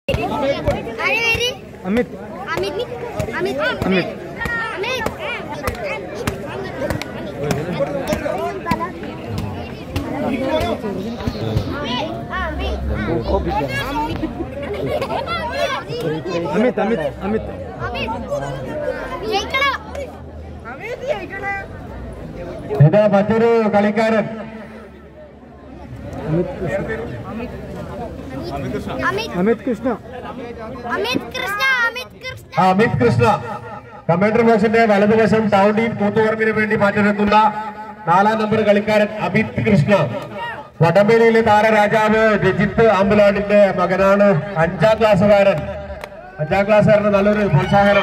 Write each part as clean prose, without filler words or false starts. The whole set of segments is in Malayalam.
अमित ഇതാ മറ്റൊരു കളിക്കാരൻ अमित कृष्ण അമിത് കൃഷ്ണ കമാൻഡർ ബോക്സിന്റെ വലതുവശം ടൗൺ ടീം കൂത്തുപറമ്പിന് വേണ്ടി മാറ്റിനിർത്തുന്ന 4-ാം നമ്പർ കളിക്കാരൻ അമിത് കൃഷ്ണ. വടംവലിയിലെ താരരാജാവ് രജിത്ത് ആമ്പലാടിന്റെ മകനാണ്. 5ാം ക്ലാസ്സുകാരന് നല്ലൊരു പ്രോത്സാഹനം.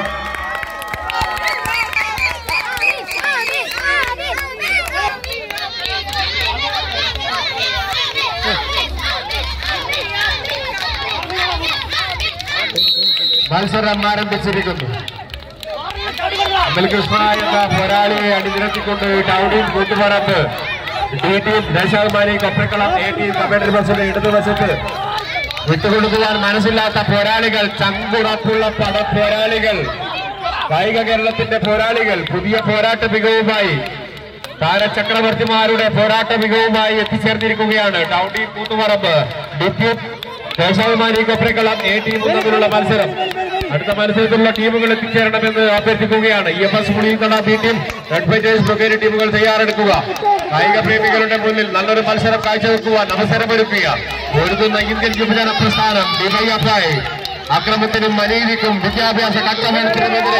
മത്സരം ആരംഭിച്ചിരിക്കുന്നു. അമിത് കൃഷ്ണ എന്ന പോരാളിയെ അണിനിരത്തിക്കൊണ്ട് town team Kuthuparamba, D team Deshabhimani Koprakkalam, A team commander ബോക്സിന്റെ ഇടതുവശത്ത് വിട്ടുകൊടുക്കുവാൻ മനസ്സില്ലാത്ത പോരാളികൾ, ചങ്കുറപ്പുള്ള പോരാളികൾ, കായിക കേരളത്തിന്റെ പോരാളികൾ പുതിയ പോരാട്ട മികവുമായി, താരചക്രവർത്തിമാരുടെ പോരാട്ട മികവുമായി എത്തിച്ചേർന്നിരിക്കുകയാണ്. Town team Kuthuparamba, D team Deshabhimani Koprakkalam, A ടീമും തമ്മിലുള്ള മത്സരം. അടുത്ത മത്സരത്തിലുള്ള ടീമുകൾ എത്തിച്ചേരണമെന്ന് അഭ്യർത്ഥിക്കുകയാണ്. EFS Muliyanthada B team, red fighters brigade ടീമുകൾ തയ്യാറെടുക്കുക. കായിക പ്രേമികളുടെ മുന്നിൽ നല്ലൊരു മത്സരം കാഴ്ചവെക്കുവാൻ അവസരമൊരുക്കുക. ഒരുതുന്ന ഇന്ത്യൻ യുവജന പ്രസ്ഥാനം ഡിവൈഎഫ്ഐ അക്രമത്തിനും അനീതിക്കും വിദ്യാഭ്യാസ കച്ചവടത്തിനുമെതിരെ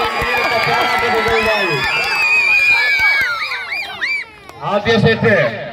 ആദ്യ സെറ്റ്